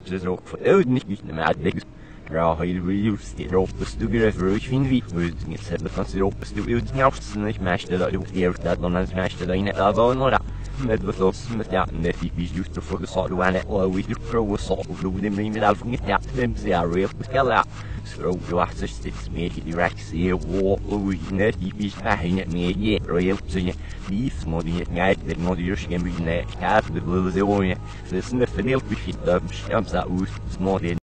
Dus ook voor de niet meer uitleggen. Ja, heel veel Europa studieren voor ik vind wie. We niet hebben van Europa studieren niet niet meeste dat je eerst dat dan als meeste dat je net al wel met wat los met ja net die juist voor de soort waar net al we de pro soort of doen die met al niet ja dem ze are real ja zo je wacht dus dit meer direct zie we net die is eigenlijk meer je real zijn die mod die niet de modus geen meer net gaat de willen ze hoor je dus net veel beetje dat schams uit mod